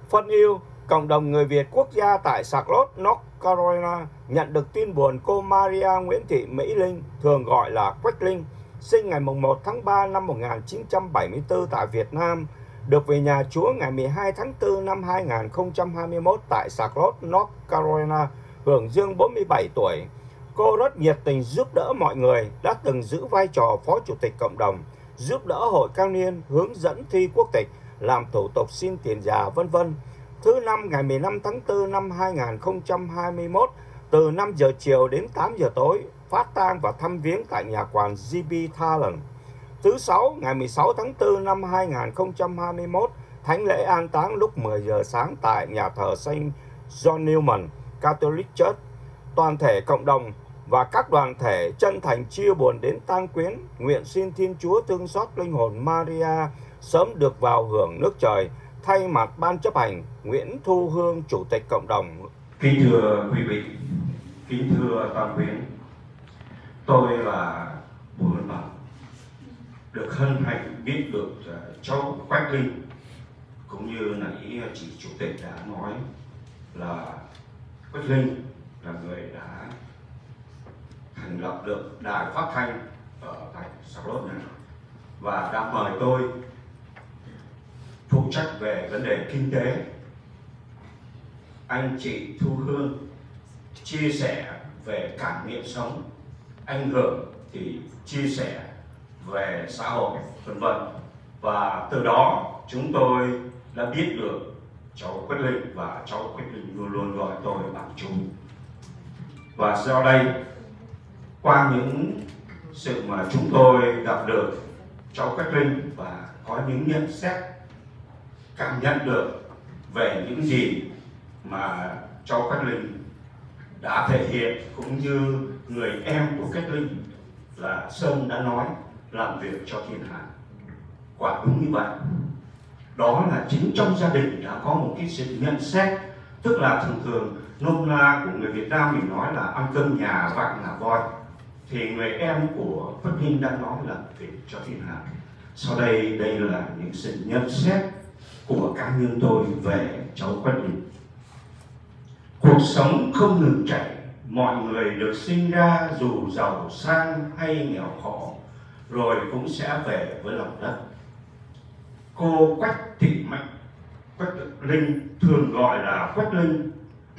Phân yêu, cộng đồng người Việt quốc gia tại Charlotte, North Carolina nhận được tin buồn cô Maria Nguyễn Thị Mỹ Linh, thường gọi là Quách Linh, sinh ngày 1 tháng 3 năm 1974 tại Việt Nam, được về nhà Chúa ngày 12 tháng 4 năm 2021 tại Charlotte, North Carolina, hưởng dương 47 tuổi. Cô rất nhiệt tình giúp đỡ mọi người, đã từng giữ vai trò phó chủ tịch cộng đồng, giúp đỡ hội cao niên, hướng dẫn thi quốc tịch, làm thủ tục xin tiền già, vân vân. Thứ năm ngày 15 tháng 4 năm 2021, từ 5 giờ chiều đến 8 giờ tối, phát tang và thăm viếng tại nhà quán GB Talent. Thứ sáu ngày 16 tháng 4 năm 2021, thánh lễ an táng lúc 10 giờ sáng tại nhà thờ Saint John Newman Catholic Church. Toàn thể cộng đồng và các đoàn thể chân thành chia buồn đến tang quyến, nguyện xin Thiên Chúa thương xót linh hồn Maria sớm được vào hưởng nước trời. Thay mặt ban chấp hành, Nguyễn Thu Hương, Chủ tịch cộng đồng. Kính thưa quý vị, kính thưa toàn quyến, tôi là Bùi Văn Bảo, được hân hạnh biết được cháu Quách Linh, cũng như nãy chị chủ tịch đã nói là Quách Linh là người đã thành lập được đài phát thanh ở tại Charlotte này và đã mời tôi phụ trách về vấn đề kinh tế. Anh chị Thu Hương chia sẻ về cảm nghiệm sống, anh Hưởng thì chia sẻ về xã hội, vân vân. Và từ đó chúng tôi đã biết được cháu Quách Linh, và cháu Quách Linh luôn luôn gọi tôi bằng chú. Và do đây, qua những sự mà chúng tôi gặp được cháu Quách Linh và có những nhận xét, cảm nhận được về những gì mà cháu Quách Linh đã thể hiện, cũng như người em của Quách Linh là Sơn đã nói, làm việc cho thiên hạ. Quả đúng như vậy. Đó là chính trong gia đình đã có một cái sự nhận xét, tức là thường thường nôm na của người Việt Nam mình nói là ăn cơm nhà vặn là voi, thì người em của Quách Linh đã nói là việc cho thiên hạ. Sau đây là những sự nhận xét của cá nhân tôi về cháu Quách Linh. Cuộc sống không ngừng chảy, mọi người được sinh ra dù giàu sang hay nghèo khổ, rồi cũng sẽ về với lòng đất. Cô Quách Thị Mạnh, Quách Linh, thường gọi là Quách Linh,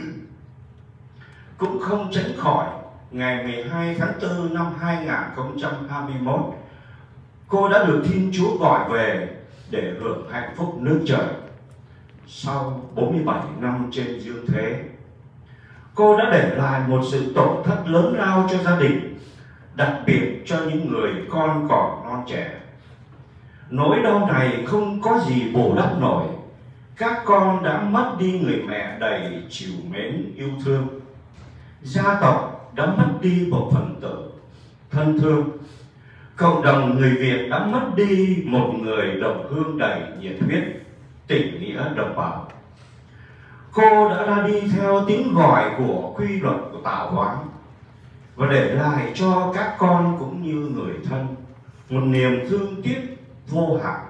cũng không tránh khỏi ngày 12 tháng 4 năm 2021, cô đã được Thiên Chúa gọi về để hưởng hạnh phúc nước trời. Sau 47 năm trên dương thế, cô đã để lại một sự tổn thất lớn lao cho gia đình, đặc biệt cho những người con còn non trẻ. Nỗi đau này không có gì bù đắp nổi. Các con đã mất đi người mẹ đầy trìu mến yêu thương. Gia tộc đã mất đi một phần tử thân thương. Cộng đồng người Việt đã mất đi một người đồng hương đầy nhiệt huyết, tình nghĩa đồng bào. Cô đã ra đi theo tiếng gọi của quy luật của tạo hóa và để lại cho các con cũng như người thân một niềm thương tiếc vô hạn.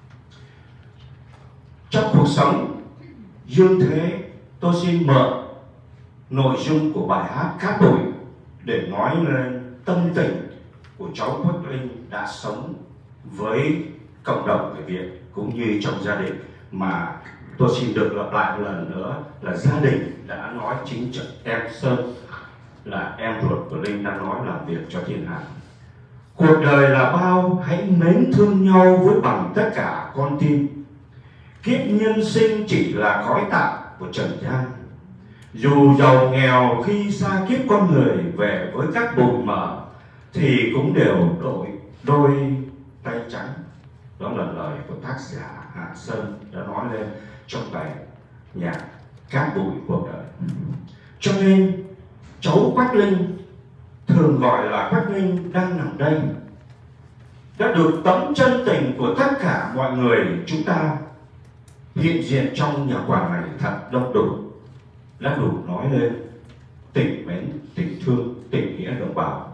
Trong cuộc sống dương thế, tôi xin mượn nội dung của bài hát Cát Bụi để nói lên tâm tình của cháu Quách Linh đã sống với cộng đồng người Việt cũng như trong gia đình, mà tôi xin được lặp lại một lần nữa là gia đình đã nói, chính em Sơn là em ruột của Linh đã nói làm việc cho thiên hạ. Cuộc đời là bao, hãy mến thương nhau với bằng tất cả con tim. Kiếp nhân sinh chỉ là khói tạm của trần gian. Dù giàu nghèo khi xa kiếp con người về với các bụi mờ, thì cũng đều đổi đôi tay trắng. Đó là lời của tác giả Hạ Sơn đã nói lên trong bài nhạc Cát Bụi cuộc đời. Cho nên cháu Quách Linh, thường gọi là Quách Linh, đang nằm đây, đã được tấm chân tình của tất cả mọi người chúng ta hiện diện trong nhà quà này thật đông đủ, đã đủ nói lên tình mến, tình thương, tình nghĩa đồng bào.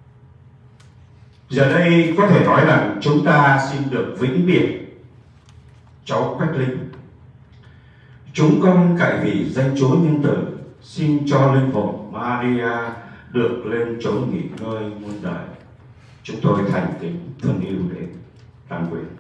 Giờ đây có thể nói rằng chúng ta xin được vĩnh biệt cháu Quách Linh. Chúng con cậy vì danh Chúa nhân từ, xin cho linh hồn Maria được lên chốn nghỉ ngơi muôn đời. Chúng tôi thành kính thân yêu đến tán quyền.